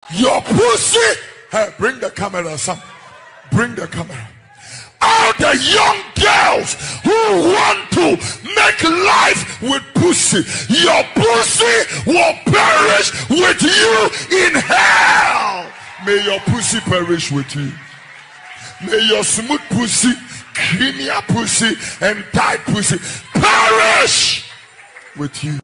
Your pussy. Hey, bring the camera, son. Bring the camera. All the young girls who want to make life with pussy, your pussy will perish with you in hell. May your pussy perish with you. May your smooth pussy, creamier pussy, and tight pussy perish with you.